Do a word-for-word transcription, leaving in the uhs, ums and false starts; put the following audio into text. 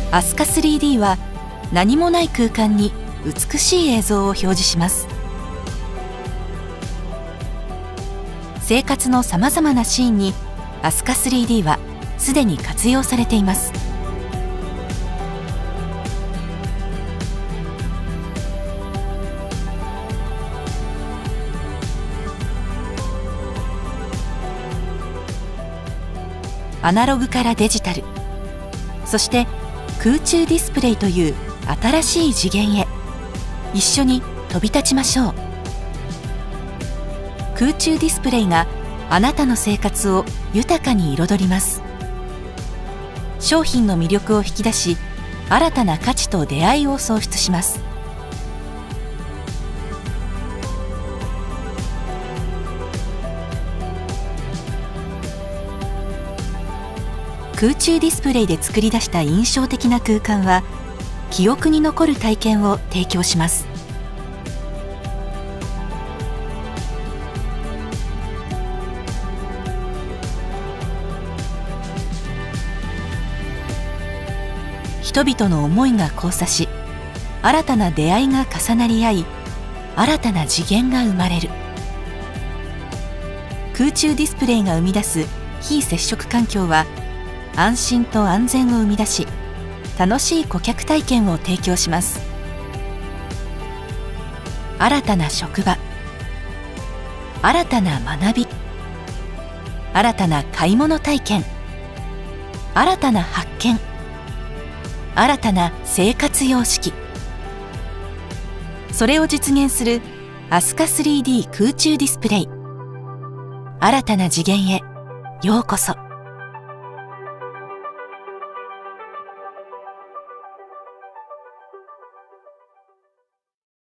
アスカ スリーディー は何もない空間に美しい映像を表示します。生活のさまざまなシーンにアスカ スリーディー はすでに活用されています。アナログからデジタル、そして空中ディスプレイという新しい次元へ一緒に飛び立ちましょう。空中ディスプレイがあなたの生活を豊かに彩ります。商品の魅力を引き出し、新たな価値と出会いを創出します。空中ディスプレイで作り出した印象的な空間は記憶に残る体験を提供します。人々の思いが交差し、新たな出会いが重なり合い、新たな次元が生まれる。空中ディスプレイが生み出す非接触環境は安心と安全を生み出し、楽しい顧客体験を提供します。新たな職場、新たな学び、新たな買い物体験、新たな発見、新たな生活様式、それを実現するアスカ スリーディー 空中ディスプレイ。新たな次元へようこそ。